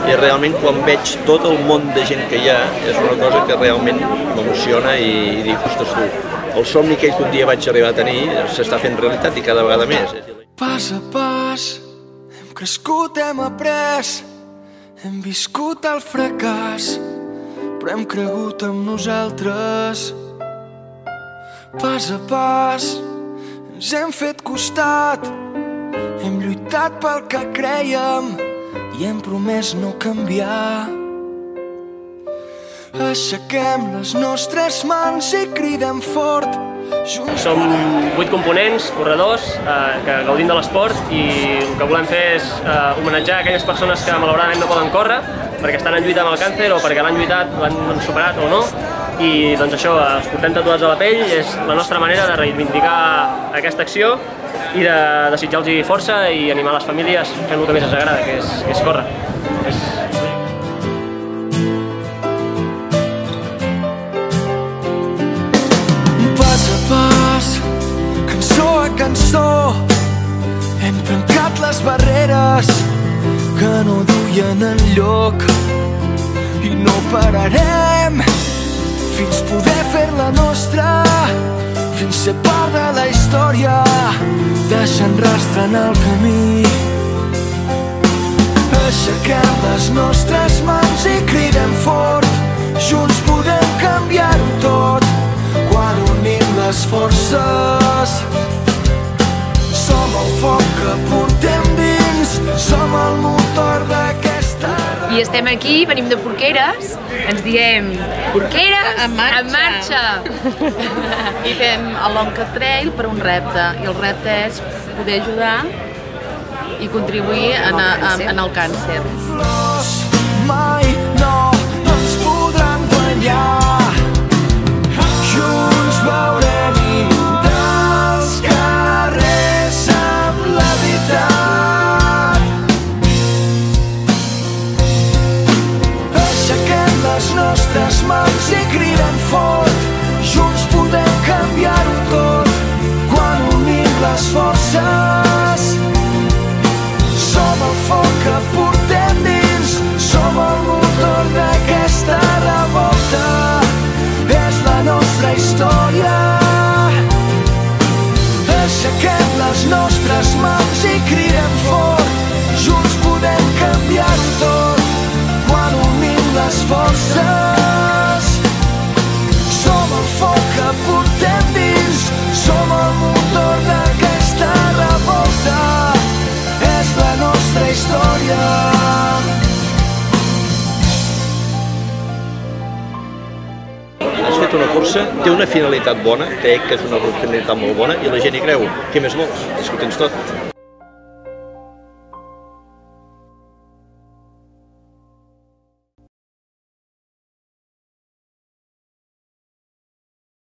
i realment quan veig tot el món de gent que hi ha és una cosa que realment m'emociona i dic, ostres tu, el somni aquell que un dia vaig arribar a tenir s'està fent realitat i cada vegada més. Pas a pas hem crescut, hem après, hem viscut el fracàs, però hem cregut en nosaltres. Pas a pas ens hem fet costat, hem lluitat pel que crèiem i hem promès no canviar. Aixequem les nostres mans i cridem fort. Som 8 components, corredors, que gaudim de l'esport i el que volem fer és homenatjar aquelles persones que malauradament no poden córrer perquè estan en lluita amb el càncer o perquè l'han lluitat, l'han superat o no. I doncs això, els portem tatuats a la pell, és la nostra manera de reivindicar aquesta acció i de desitjar-los força i animar les famílies fent el que més ens agrada, que és córrer. Pas a pas, cançó a cançó, hem trencat les barreres que no duien enlloc i no pararem fins poder fer-la nostra, fins ser part de la història, deixant rastre en el camí. Aixequem les nostres mans i cridem fort, junts podem canviar-ho tot, quan unim les forces. Som el foc que portem dins, som el motor d'aquesta... I estem aquí, venim de Porqueres, ens diem Porqueres en marxa! I fem el Lonca Trail per un repte, i el repte és poder ajudar i contribuir en el càncer. Flors mai no ens podran guanyar, junts veurem dels carrers amb la veritat. Aixequem les nostres mans i cridem fort, junts podem canviar-ho tot, quan unim les forces. Som el foc que portem dins, som el motor d'aquesta revolta, és la nostra història. Aixequem les nostres mans i cridem fort, junts podem canviar-ho tot, quan unim les forces. Som el foc que portem dins, som el motor d'aquesta revolta, és la nostra història. Has fet una cursa, té una finalitat bona, crec que és una finalitat molt bona i la gent hi creu. Què més vols? És que ho tens tot.